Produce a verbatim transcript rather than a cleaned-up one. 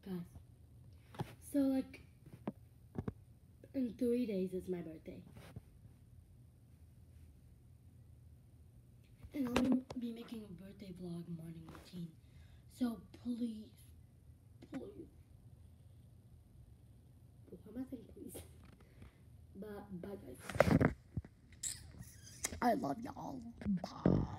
Guys, so like in three days is my birthday. And I'll be making a birthday vlog morning routine. So please, please. Why am I saying please? But bye guys. I love y'all. Bye.